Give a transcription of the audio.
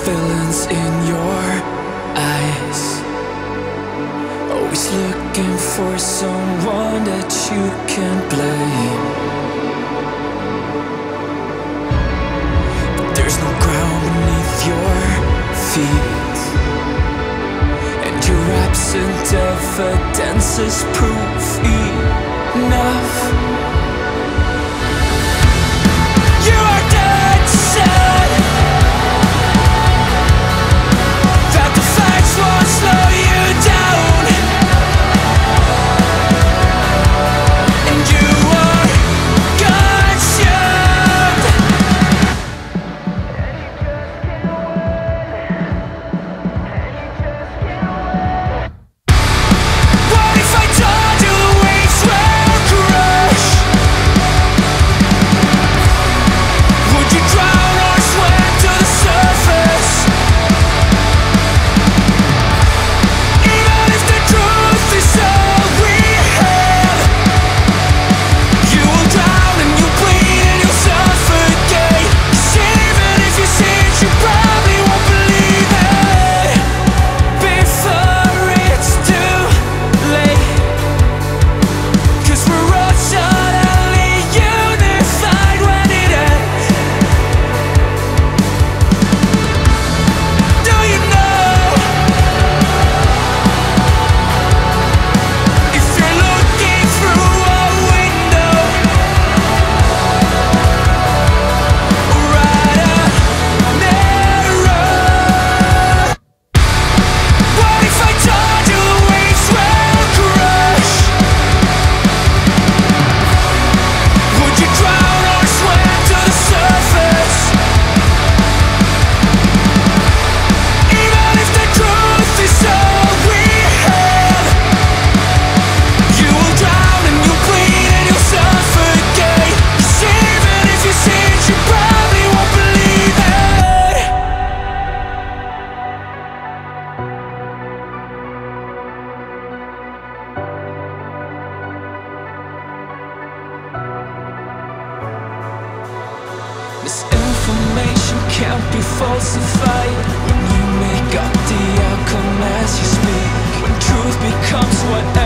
villains in your eyes, always looking for someone that you can blame. But there's no ground beneath your feet, and your absent evidence is proof enough. You are dead set, that the facts won't slow you down, and you are consumed. What if I told you the waves will crush? Would you drown or swim to the surface? Even if the truth is all we have, you will drown and you'll bleed and you'll suffocate. 'Cause even if you see it, you probably won't believe it before it's too late. 'Cause we're all suddenly unified when it ends. Do you know? If you're looking through a window or at a mirror, what if I told you the waves will crush? Would you drown or swim to the surface? Even if the truth is all we have, you will drown and you'll bleed and you'll suffocate. 'Cause even if you see it, you probably won't believe it. Misinformation can't be falsified. When you make up the outcome as you speak, when truth becomes what